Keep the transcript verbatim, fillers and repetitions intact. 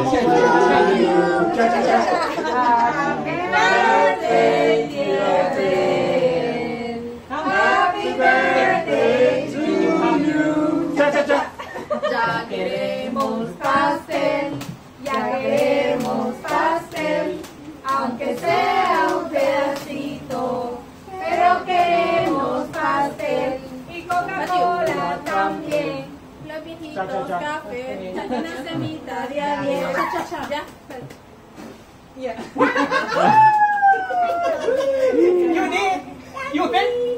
Happy birthday to you. Ya queremos pastel, ya queremos pastel, aunque sea un pedacito, pero queremos pastel y Coca-Cola también. Los viejitos café, una semita de ayer. Ya. You need, you can